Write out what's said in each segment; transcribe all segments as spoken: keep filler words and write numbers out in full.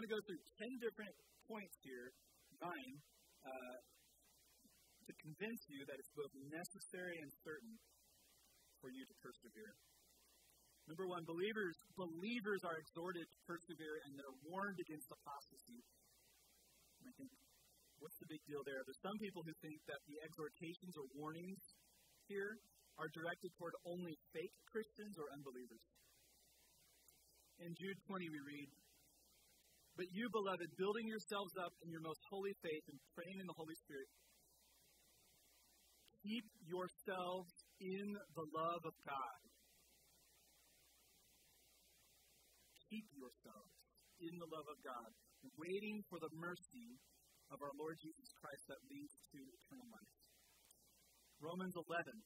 going to go through ten different points here, nine, uh, to convince you that it's both necessary and certain for you to persevere. Number one, believers believers are exhorted to persevere, and they're warned against apostasy. And I think, what's the big deal there? There's some people who think that the exhortations or warnings here are directed toward only fake Christians or unbelievers. In Jude twenty we read, "But you, beloved, building yourselves up in your most holy faith and praying in the Holy Spirit, keep yourselves in the love of God." Keep yourselves in the love of God, waiting for the mercy of our Lord Jesus Christ that leads to eternal life. Romans eleven,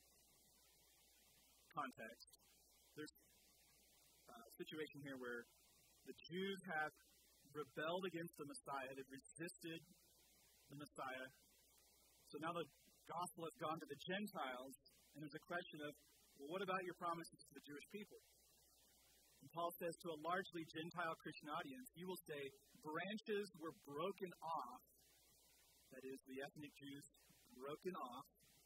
context. There's a situation here where the Jews have rebelled against the Messiah. They've resisted the Messiah. So now the gospel has gone to the Gentiles, and there's a question of, well, what about your promises to the Jewish people? And Paul says to a largely Gentile Christian audience, you will say, branches were broken off, that is, the ethnic Jews broken off,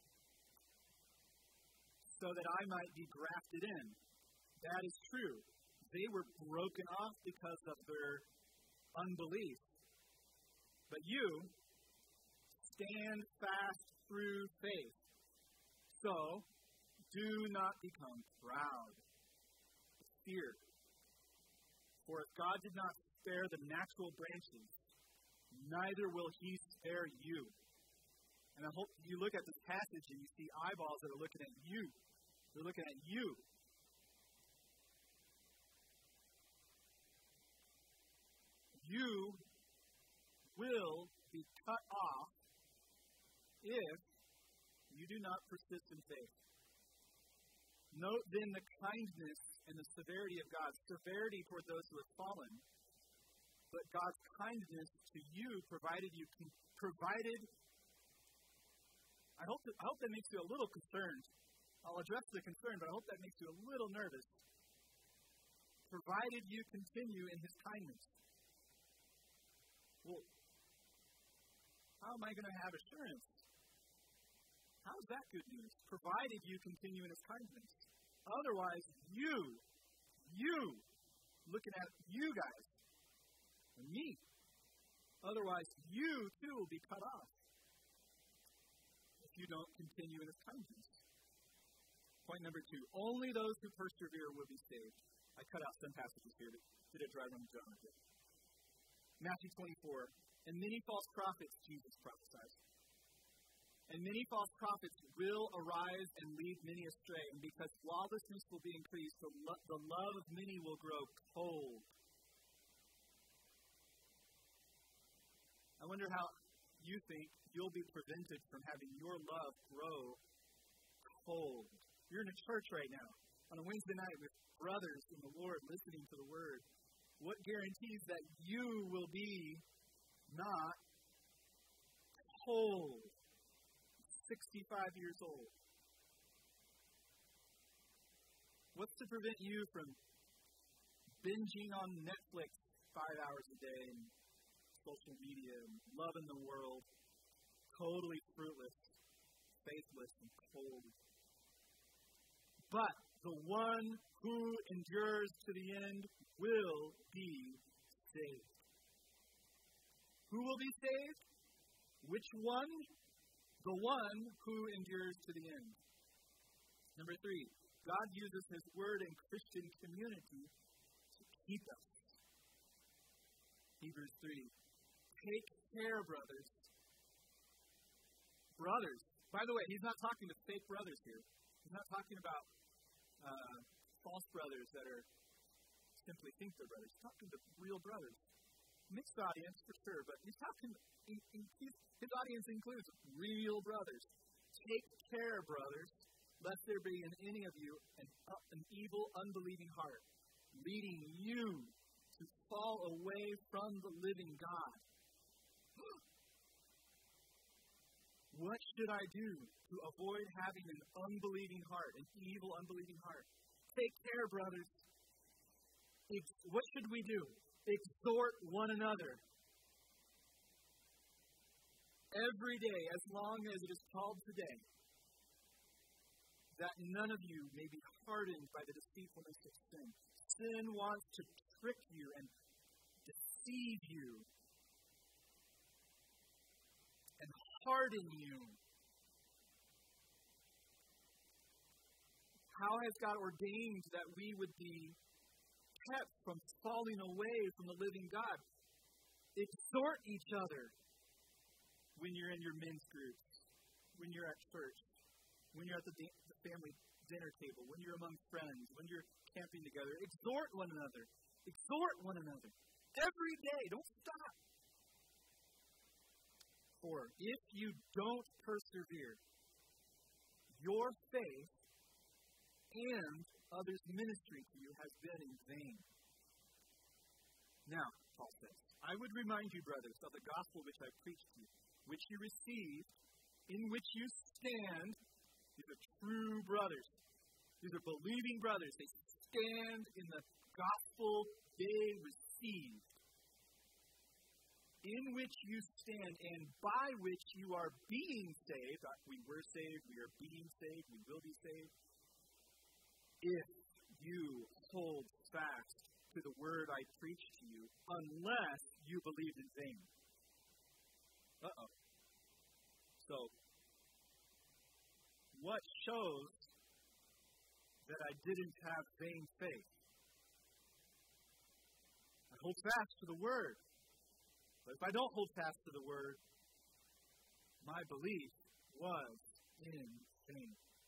so that I might be grafted in. That is true. They were broken off because of their unbelief. But you stand fast through faith. So, do not become proud. Fear. For if God did not spare the natural branches, neither will He spare you. And I hope you look at this passage and you see eyeballs that are looking at you. They're looking at you. You will be cut off if you do not persist in faith. Note then the kindness and the severity of God. Severity toward those who have fallen, but God's kindness to you provided you provided. I hope that, I hope that makes you a little concerned. I'll address the concern, but I hope that makes you a little nervous. Provided you continue in His kindness. Well, how am I going to have assurance? How is that good news? Provided you continue in His kindness. Otherwise, you, you, looking at you guys, and me, otherwise you too will be cut off if you don't continue in His kindness. Point number two, only those who persevere will be saved. I cut out some passages here to, to the dry run John. Matthew twenty-four, and many false prophets, Jesus prophesied. And many false prophets will arise and lead many astray. And because lawlessness will be increased, the, lo- the love of many will grow cold. I wonder how you think you'll be prevented from having your love grow cold. You're in a church right now on a Wednesday night with brothers in the Lord listening to the Word. What guarantees that you will be not cold? sixty-five years old. What's to prevent you from binging on Netflix five hours a day and social media and loving the world, totally fruitless, faithless, and cold? But the one who endures to the end will be saved. Who will be saved? Which one? The one who endures to the end. Number three, God uses His Word in Christian community to keep us. Hebrews three, take care, brothers. Brothers. By the way, He's not talking to fake brothers here. He's not talking about uh, false brothers that are simply think they're brothers. He's talking to real brothers. Mixed audience for sure, but he's talking, he, he, his audience includes real brothers. Take care, brothers, lest there be in any of you an, uh, an evil, unbelieving heart, leading you to fall away from the living God. What should I do to avoid having an unbelieving heart, an evil, unbelieving heart? Take care, brothers. It's, what should we do? exhort one another. Every day, as long as it is called today, that none of you may be hardened by the deceitfulness of sin. Sin wants to trick you and deceive you and harden you. How has God ordained that we would be kept from falling away from the living God? Exhort each other when you're in your men's groups, when you're at church, when you're at the, da- the family dinner table, when you're among friends, when you're camping together. Exhort one another. Exhort one another. Every day. Don't stop. For if you don't persevere, your faith and others' ministry to you has been in vain. Now, Paul says, I would remind you, brothers, of the gospel which I preached to you, which you received, in which you stand. These are true brothers. These are believing brothers. They stand in the gospel they received, in which you stand, and by which you are being saved. We were saved, we are being saved, we will be saved. If you hold fast to the word I preached to you, unless you believed in vain. Uh-oh. So, what shows that I didn't have vain faith? I hold fast to the word. But if I don't hold fast to the word, my belief was in vain.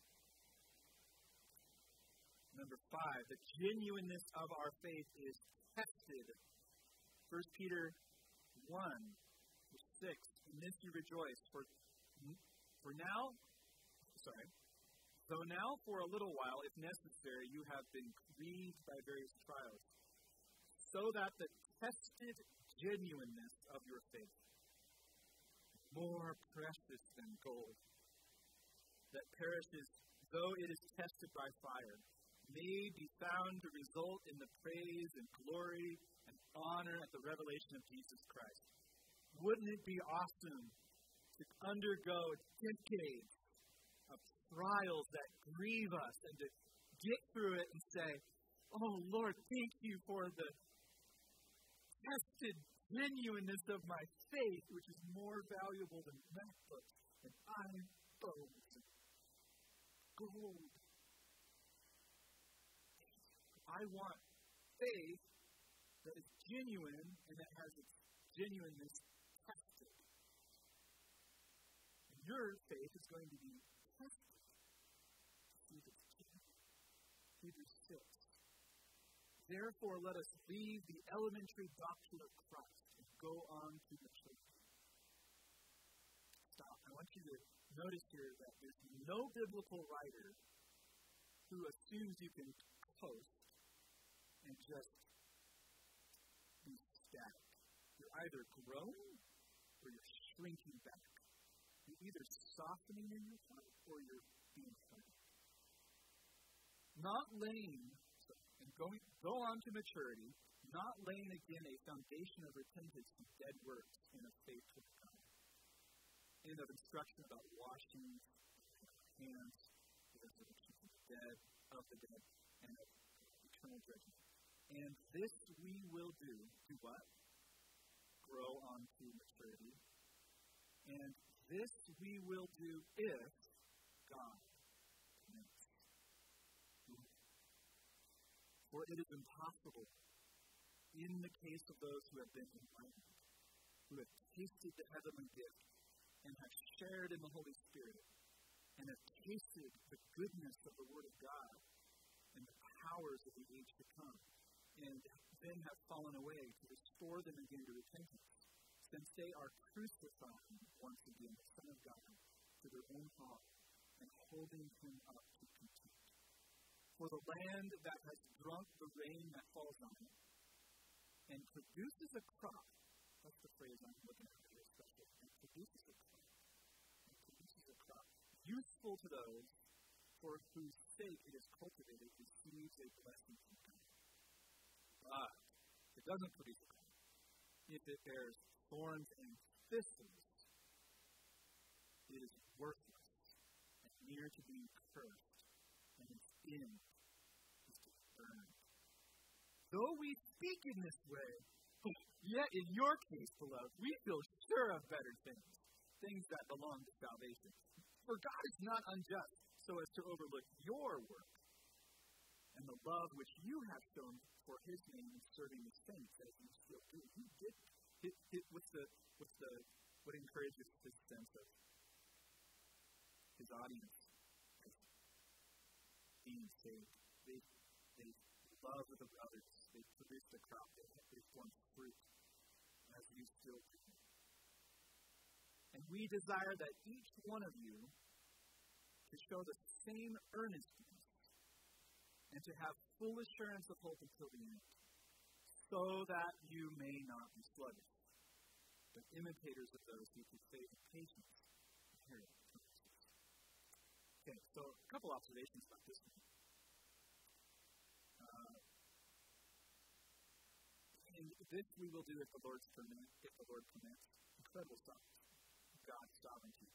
Number five, the genuineness of our faith is tested. First Peter one, verse six. In this you rejoice, for, for now, sorry, though now for a little while, if necessary, you have been grieved by various trials, so that the tested genuineness of your faith, more precious than gold, that perishes though it is tested by fire, may be found to result in the praise and glory and honor at the revelation of Jesus Christ. Wouldn't it be awesome to undergo decades of trials that grieve us and to get through it and say, oh Lord, thank you for the tested genuineness of my faith, which is more valuable than MacBooks and iPhones and gold. I want faith that is genuine and that has its genuineness tested. And your faith is going to be tested to see if it's genuine. Hebrews six. Therefore, let us leave the elementary doctrine of Christ and go on to maturity. Stop. I want you to notice here that there's no biblical writer who assumes you can coast and just be static. You're either growing or you're shrinking back. You're either softening in your heart or you're being hardened. Not laying and going go on to maturity, not laying again a foundation of repentance from dead works and of faith toward God, and of instruction about washing hands, the resurrection from the dead, of the dead, and of eternal judgment. And this we will do. Do what? Grow on to maturity. And this we will do if God permits. For it is impossible, in the case of those who have been enlightened, who have tasted the heavenly gift, and have shared in the Holy Spirit, and have tasted the goodness of the Word of God, and the powers of the age to come, and then have fallen away, to restore them again to repentance, since they are crucifying once again the Son of God to their own heart, and holding him up to contempt. For the land that has drunk the rain that falls on it, and produces a crop, that's the phrase I'm looking at here especially, and produces a crop, and produces a crop, useful to those for whose sake it is cultivated, receives a blessing from God. But if it doesn't produce a that bears thorns and thistles is worthless and near to being cursed, and its end is to be burned. Though we speak in this way, yet in your case, beloved, we feel sure of better things, things that belong to salvation. For God is not unjust so as to overlook your work and the love which you have shown for his name in serving the saints as you still do. He did. It, it, what's the, what's the, what encourages his sense of his audience as being saved? They, they love the brothers. They produce the crop. They, they form fruit as you still do. And we desire that each one of you to show the same earnestness and to have full assurance of hope until the end, so that you may not be sluggish, but imitators of those who through faith and patience inherit the promises. Okay, so a couple observations about this one. Uh, and this we will do if the Lord's permit, if the Lord permits. Incredible stuff. God's sovereignty.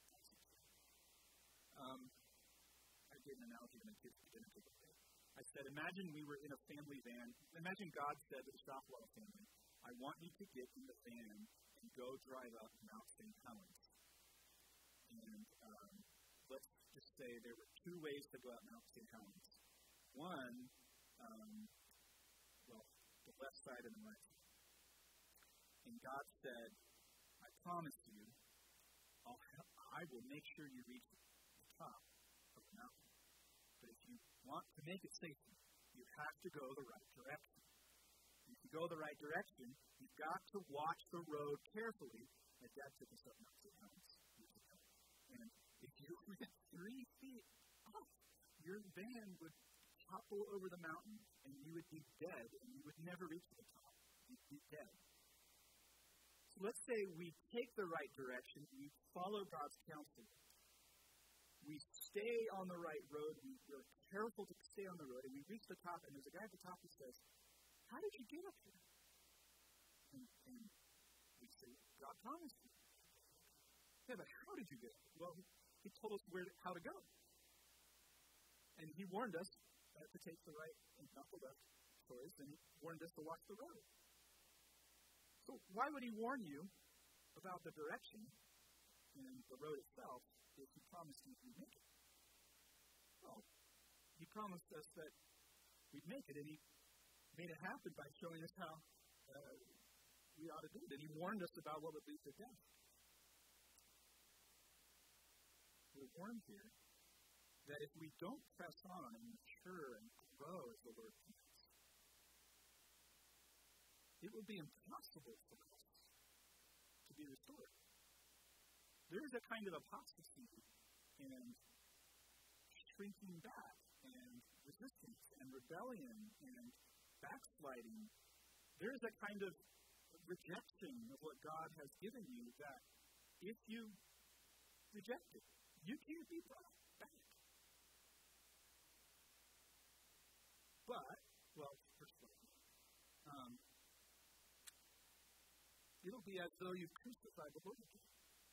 Um, I gave an analogy to my kids at dinner table today. I said, imagine we were in a family van. Imagine God said to the Shopwell family, I want you to get in the van and go drive up Mount Saint Helens. And um, let's just say there were two ways to go up Mount Saint Helens. One, um, well, the left side and the right side. And God said, I promise you, I'll help, I will make sure you reach the top of the mountain. But if you want to make it safely, you have to go the right direction. If you go the right direction, you've got to watch the road carefully. My dad took us up Mount Saint Helens years ago. And if you went three feet off, your van would topple over the mountain, and you would be dead, and you would never reach the top. You'd be dead. So let's say we take the right direction, we follow God's counsel, we stay on the right road, we, we're careful to stay on the road, and we reach the top, and there's a guy at the top who says, how did you get up here? And, and we say, God promised you. Yeah, but how did you get up? Well, he, he told us where to, how to go. And he warned us uh, to take the right and not the left choice, and he warned us to watch the road. So why would he warn you about the direction and the road itself if he promised you we'd make it? Well, he promised us that we'd make it, and he made it happen by showing us how uh, we ought to do it. And he warned us about what would lead to death. We're warned here that if we don't press on and mature and grow as the Lord commands, it will be impossible for us to be restored. There is a kind of apostasy and shrinking back and resistance and rebellion and backsliding. There is a kind of rejection of what God has given you that if you reject it, you can't be brought back. But, well, first of all, um, it'll be as though you've crucified the Lord again.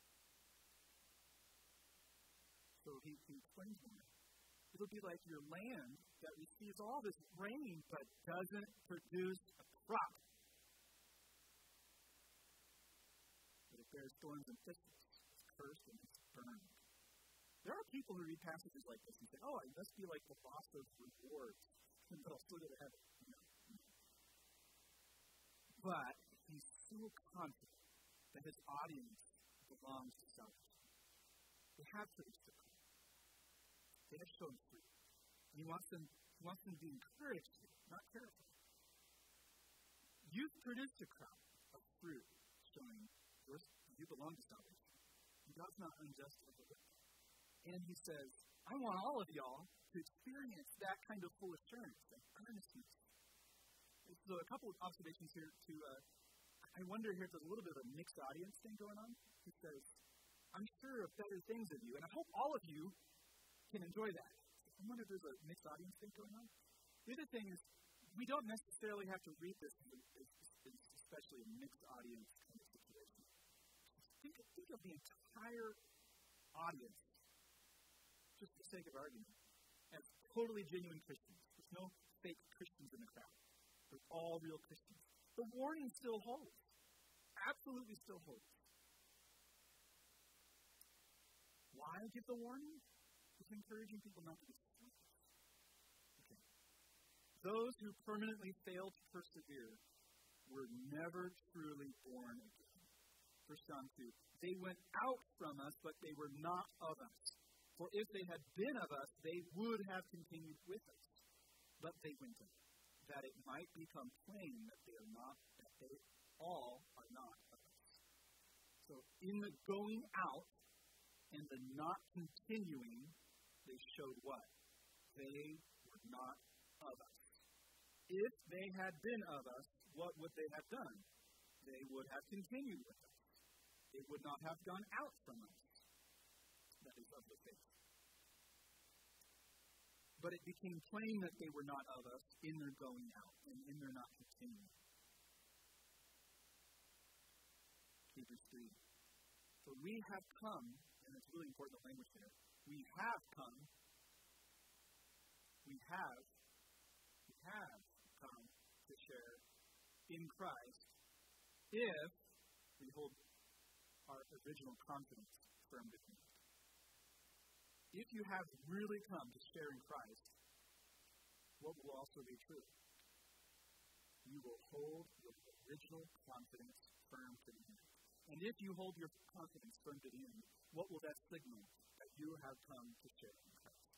So he, he explains more. It'll be like your land that receives all this rain but doesn't produce a crop. But it bears thorns and thistles. It's cursed and it's burned. There are people who read passages like this and say, oh, I must be like the boss of rewards, but I'll still go to heaven. No. But he's so confident that his audience belongs to salvation. They have produced a crop. They have shown fruit. And he wants them, he wants them to be encouraged, not careful. You've produced a crop of fruit showing yours, you belong to salvation. And God's not unjust over it. And he says, I want all of y'all to experience that kind of full assurance, that earnestness. So a couple of observations here to uh, I wonder here if there's a little bit of a mixed audience thing going on. He says, I'm sure of better things of you, and I hope all of you can enjoy that. I wonder if there's a mixed audience thing going on. The other thing is, we don't necessarily have to read this as, as, as especially a mixed audience kind of situation. Think, think of the entire audience, just for the sake of argument, as totally genuine Christians. There's no fake Christians in the crowd. They're all real Christians. The warning still holds. Absolutely still holds. Why give the warning? It's encouraging people not to be slaves. Okay. Those who permanently fail to persevere were never truly born again. First John two. They went out from us, but they were not of us. For if they had been of us, they would have continued with us. But they went out, that it might become plain that they are not, that they all are not of us. So in the going out and the not continuing, they showed what? They were not of us. If they had been of us, what would they have done? They would have continued with us. They would not have gone out from us. That is of the faith. But it became plain that they were not of us in their going out and in their not continuing. Hebrews three. For we have come, and it's really important the language there, we have come, we have, we have come to share in Christ if we hold our original confidence firm to him. If you have really come to share in Christ, what will also be true? You will hold your original confidence firm to the end. And if you hold your confidence firm to the end, what will that signal? That you have come to share in Christ.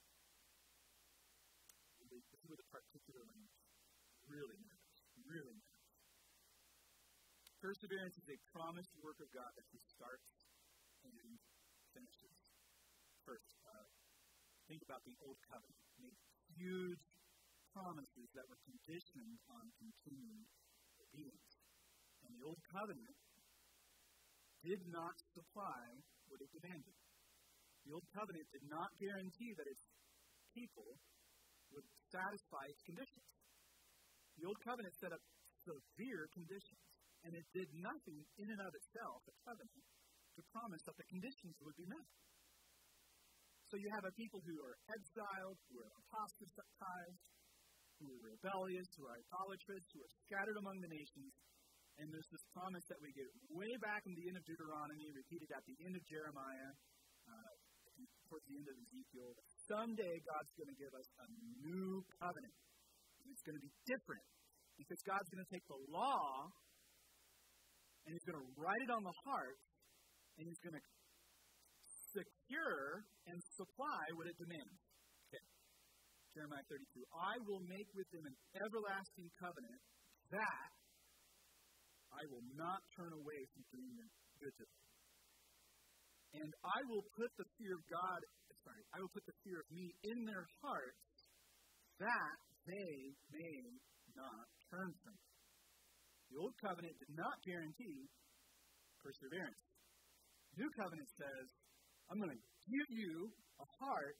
This is where the particular language really matters. Really matters. Perseverance is a promised work of God that he starts and finishes. First, uh, think about the Old Covenant. It made huge promises that were conditioned on continuing obedience. And the Old Covenant did not supply what it demanded. The Old Covenant did not guarantee that its people would satisfy its conditions. The Old Covenant set up severe conditions, and it did nothing in and of itself, the covenant, to promise that the conditions would be met. So you have a people who are exiled, who are apostatized, who are rebellious, who are idolatrous, who are scattered among the nations. And there's this promise that we get way back in the end of Deuteronomy, repeated at the end of Jeremiah, uh, towards the end of Ezekiel. Someday God's going to give us a new covenant. It's going to be different. Because God's going to take the law and he's going to write it on the heart and he's going to secure and supply what it demands. Okay. Jeremiah thirty-two. I will make with them an everlasting covenant that I will not turn away from doing them good to them. And I will put the fear of God, sorry, I will put the fear of me in their hearts that they may not turn from it. The Old Covenant did not guarantee perseverance. The New Covenant says, I'm going to give you a heart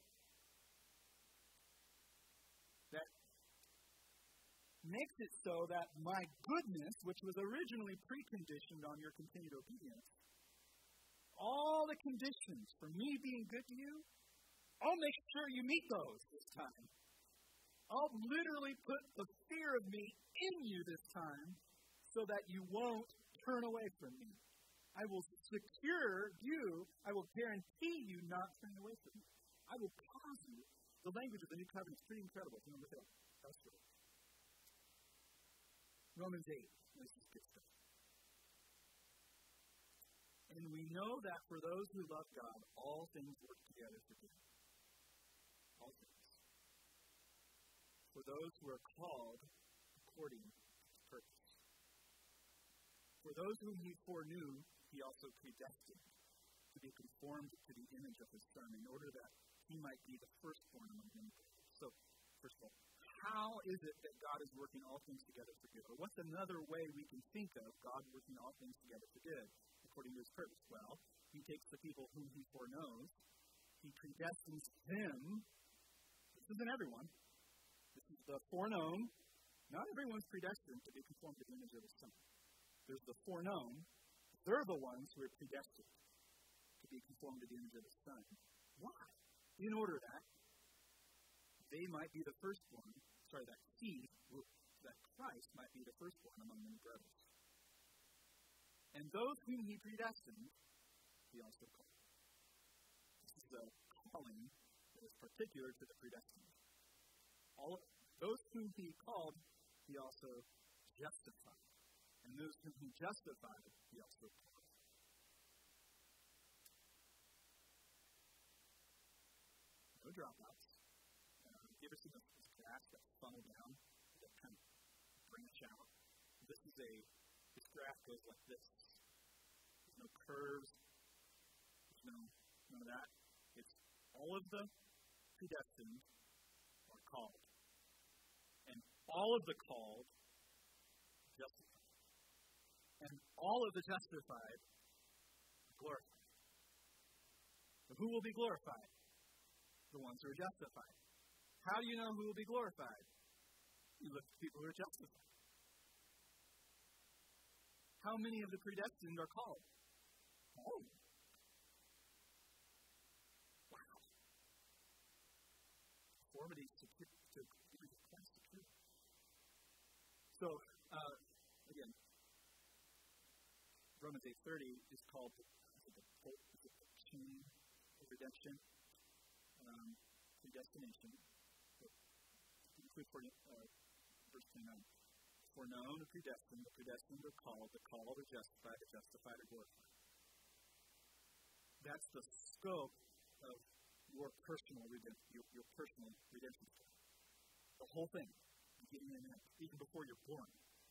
that makes it so that my goodness, which was originally preconditioned on your continued obedience, all the conditions for me being good to you, I'll make sure you meet those this time. I'll literally put the fear of me in you this time so that you won't turn away from me. I will secure you. I will guarantee you not turning away from me. I will cause you. The language of the New Covenant is pretty incredible. If you want to look it up. That's true. Romans eight. This is good stuff. And we know that for those who love God, all things work together for good. All things. For those who are called according to his purpose. For those whom he foreknew, he also predestined to be conformed to the image of his Son, in order that he might be the firstborn among many brothers. So, first of all, how is it that God is working all things together for good? Or what's another way we can think of God working all things together for good, according to his purpose? Well, he takes the people whom he foreknows, he predestines them. This isn't everyone. This is the foreknown. Not everyone's predestined to be conformed to the image of his Son. There's the foreknown. They're the ones who are predestined to be conformed to the image of the Son. Why? In order that they might be the firstborn, sorry, that he, that Christ might be the firstborn among many brothers. And those whom he predestined, he also called. This is a calling that is particular to the predestined. All of, those whom he called, he also justified. And those whom he justified, he also called. No dropouts. Uh, you ever seen this graph that funnel down, that kind of branch out? This is a, this graph goes like this. There's no curves. There's no, none of that. It's all of the predestined are called. And all of the called justified. And all of the justified glorified. But who will be glorified? The ones who are justified. How do you know who will be glorified? You look at the people who are justified. How many of the predestined are called? Oh. Wow. Conformity to to Christ security. So, uh, again, Romans eight thirty is called the, is it the, is it the chain of redemption, um, predestination. Include for, uh, verse twenty-nine. Foreknown, the predestined, the predestined are called, the called are justified, the justified are glorified. That's the scope of your personal redemption, your, your personal redemption story. The whole thing, beginning and end, even before you're born.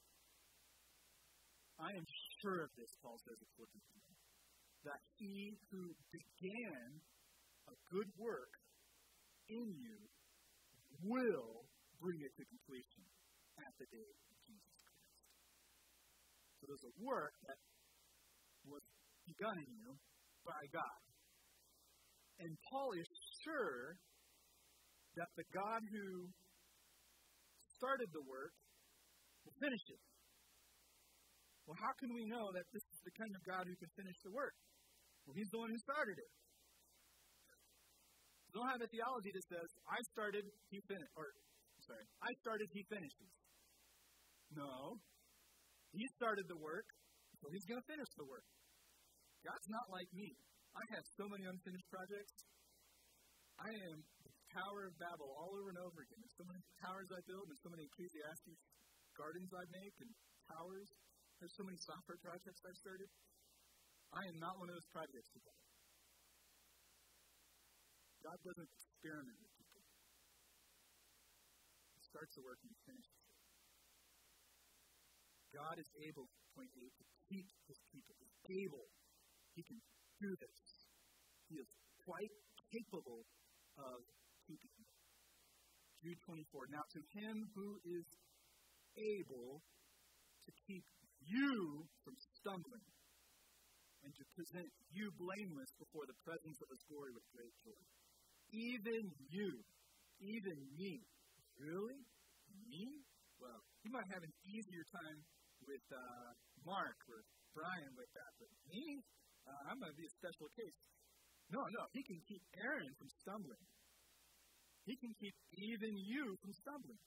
I am sure of this, Paul says in Philippians, that he who began a good work in you will bring it to completion at the day of Jesus Christ. So there's a work that was begun in you by God. And Paul is sure that the God who started the work will finish it. Well, how can we know that this is the kind of God who can finish the work? Well, he's the one who started it. You don't have a theology that says, I started, he finished, or, sorry, I started, he finishes. No. He started the work, so he's going to finish the work. God's not like me. I have so many unfinished projects. I am the Tower of Babel all over and over again. There's so many towers I build, and so many Ecclesiastes gardens I make, and towers. There's so many software projects I've started. I am not one of those projects today. God doesn't experiment with people. He starts the work and he finishes it. God is able, point eight, to keep his people. He's able. He can do this. He is quite capable of keeping them. Jude twenty-four. Now to him who is able to keep you from stumbling and to present you blameless before the presence of his glory with great joy. Even you, even me. Really? Me? Well, you might have an easier time with uh, Mark or Brian with that, but me? Uh, I'm going to be a special case. No, no, he can keep Aaron from stumbling. He can keep even you from stumbling.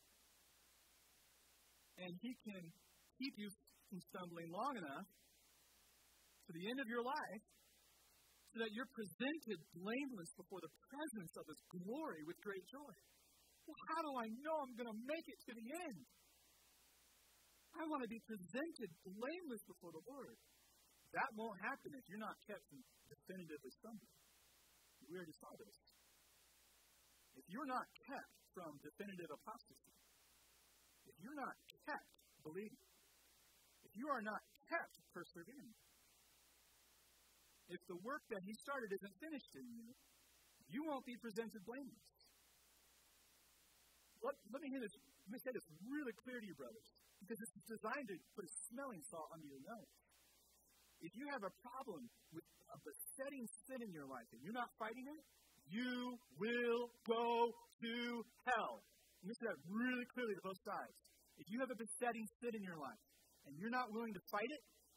And he can keep you from stumbling long enough to the end of your life so that you're presented blameless before the presence of his glory with great joy. Well, how do I know I'm going to make it to the end? I want to be presented blameless before the Lord. That won't happen if you're not kept from definitively stumbling. We already saw this. If you're not kept from definitive apostasy, if you're not kept believing, if you are not kept persevering, if the work that he started isn't finished in you, you won't be presented blameless. Let, let me hear this. Let me say this really clear to you, brothers, because it's designed to put a smelling salt under your nose. If you have a problem with a besetting sin in your life and you're not fighting it, you will go to hell. Let me say that really clearly to both sides. If you have a besetting sin in your life and you're not willing to fight it,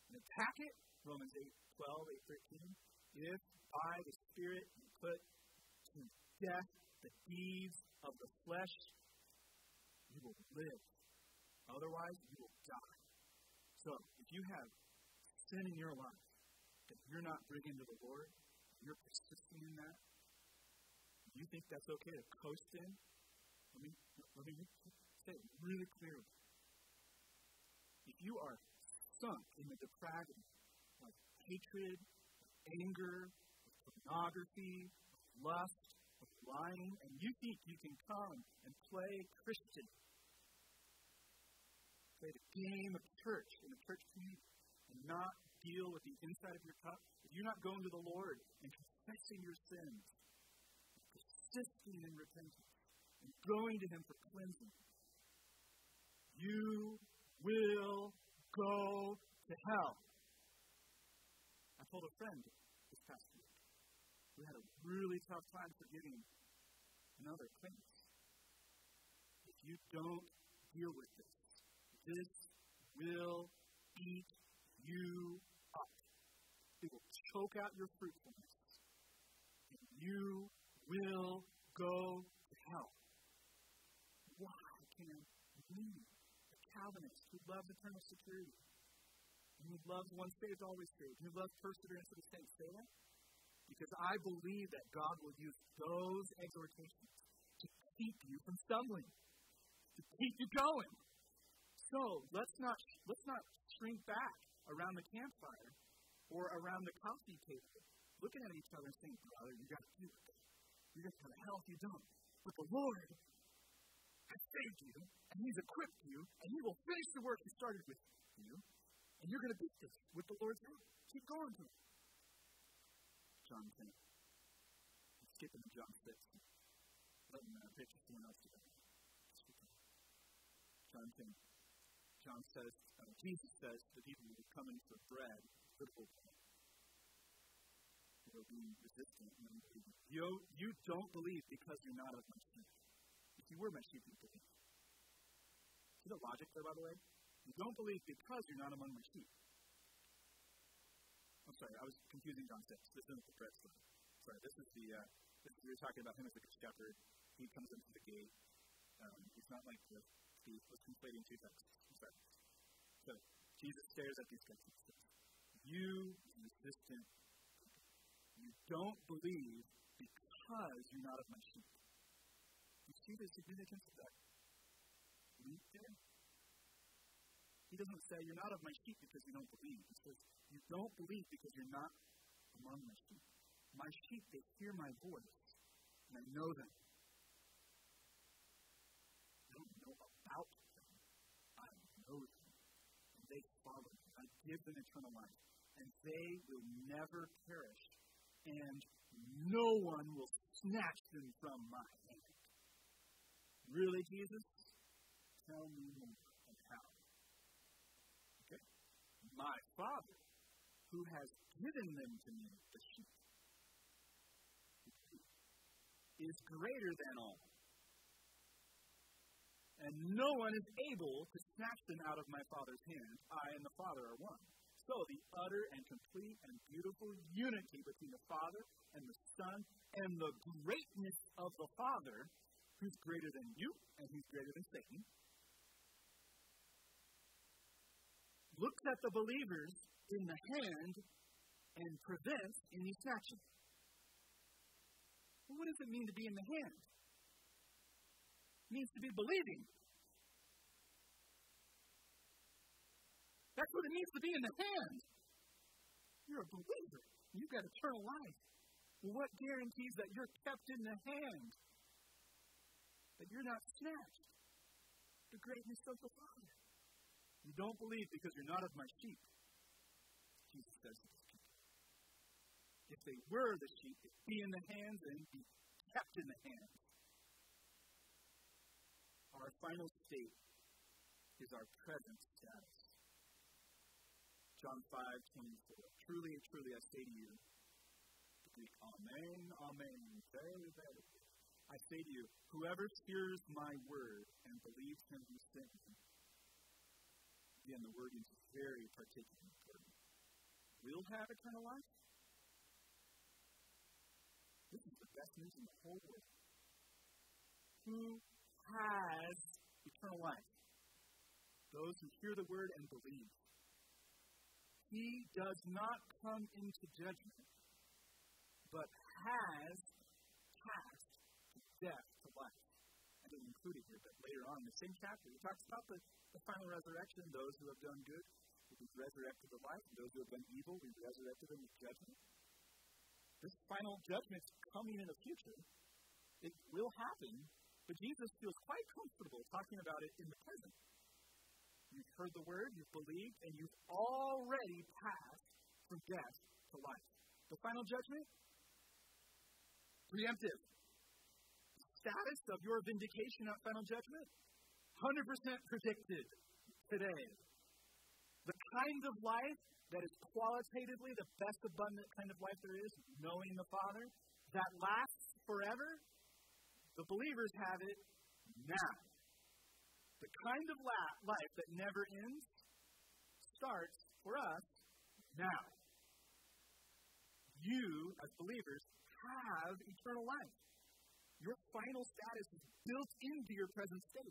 And attack it, Romans eight twelve, eight thirteen. If by the Spirit you put to death the deeds of the flesh, you will live. Otherwise, you will die. So, if you have sin in your life that you're not bringing to the Lord, you're persisting in that, you think that's okay to coast in? Let me, let me say it really clearly. If you are sunk in the depravity of hatred, of anger, of pornography, of lust, of lying, and you think you can come and play Christian, play the game of church in a church community, and not deal with the inside of your cup, if you're not going to the Lord and confessing your sins, persisting in repentance, and going to Him for cleansing, you will go to hell. I told a friend this past week who had a really tough time forgiving another acquaintance. If you don't deal with this, this will eat you up. It will choke out your fruitfulness. And you will go to hell. Why can we, the Calvinists who love eternal security, who loves once saved, always saved, who loves perseverance of the saints, say that? Because I believe that God will use those exhortations to keep you from stumbling, to keep you going. So let's not let's not shrink back around the campfire or around the coffee table, looking at each other and saying, brother, you got to do it. You're going to go to hell if you don't. But the Lord has saved you, and He's equipped you, and He will finish the work He started with you, and you're going to beat this with the Lord's help. Keep going to it. John ten. Let's skip into John six. Let me uh, picture someone else today. John ten. John says, uh, Jesus says to the people who are coming for bread, literal bread, who are being resistant. You, you don't believe because you're not of my sheep. If you were my sheep, you'd believe. See the logic there, by the way? You don't believe because you're not among my sheep. I'm sorry, I was confusing John six. This isn't the bread story. Sorry, this is the, uh, this is, we were talking about him as a good shepherd. He comes into the gate. Um, he's not like the thief. Let's conflating two texts. I'm sorry. So, Jesus stares at these guys and says, you resistant people, you don't believe because you're not of my sheep. You see the significance of that leap there? He doesn't say, you're not of my sheep because you don't believe. He says, you don't believe because you're not among my sheep. My sheep, they hear my voice, and I know them. I don't know about them. I know them. And they follow me. I give them eternal life. And they will never perish. And no one will snatch them from my hand. Really, Jesus? Tell me more of how. Okay? My Father, who has given them to me, the sheep, is greater than all. And no one is able to snatch them out of my Father's hand. I and the Father are one. So the utter and complete and beautiful unity between the Father and the Son and the greatness of the Father, who's greater than you and who's greater than Satan, looks at the believers in the hand and prevents any snatching. Well, what does it mean to be in the hand? It means to be believing. That's what it means to be in the hand. You're a believer. You've got eternal life. Well, what guarantees that you're kept in the hand? That you're not snatched? The greatness of the Father. You don't believe because you're not of my sheep. Jesus says to his people. If they were the sheep, they'd be in the hands and be kept in the hands. Our final state is our present status. John five twenty-four. Truly, truly, I say to you, the Greek, amen, amen, very, very. I say to you, whoever hears my word and believes him who sent me. Again, the word is very particularly important. will have eternal life? This is the best news in the whole world. Who has eternal life? Those who hear the word and believe. He does not come into judgment, but has passed from death to life. I didn't include it here, but later on in the same chapter, it talks about the, the final resurrection. Those who have done good will be resurrected to life, and those who have done evil will be resurrected in the judgment. This final judgment's coming in the future. It will happen, but Jesus feels quite comfortable talking about it in the present. You've heard the word, you've believed, and you've already passed from death to life. The final judgment? Preemptive. Status of your vindication at final judgment? one hundred percent predicted today. The kind of life that is qualitatively the best abundant kind of life there is, knowing the Father, that lasts forever, the believers have it now. The kind of la- life that never ends starts for us now. You, as believers, have eternal life. Your final status is built into your present state.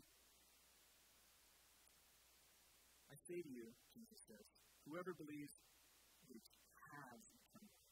I say to you, Jesus says, whoever believes has eternal life.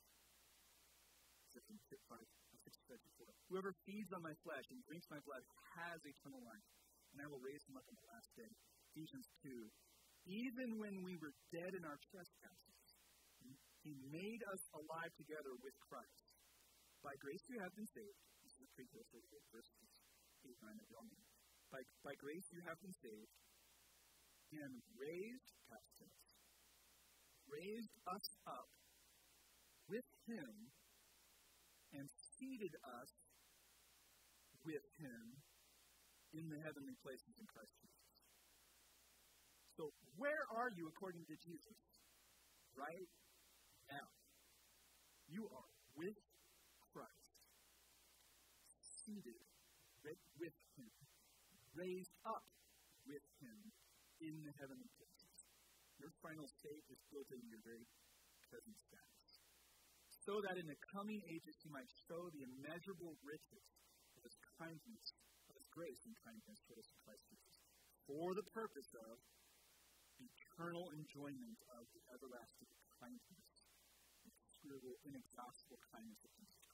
Whoever feeds on my flesh and drinks my blood has eternal life, and I will raise him up on the last day. Ephesians two. Even when we were dead in our trespasses, he made us alive together with Christ. By grace you have been saved. This is a precursor to verses eight, nine of Romans. By, by grace you have been saved, and raised, past tense, raised us up with him, and seated us with him in the heavenly places in Christ Jesus. So, where are you according to Jesus? Right now. You are with Christ, seated with him, raised up with him in the heavenly places. Your final state is built into your very present status. So that in the coming ages he might show the immeasurable riches of his kindness, of his grace and kindness toward us in Christ Jesus, for the purpose of eternal enjoyment of the everlasting kindness, inscrutable, inexhaustible kindness of Jesus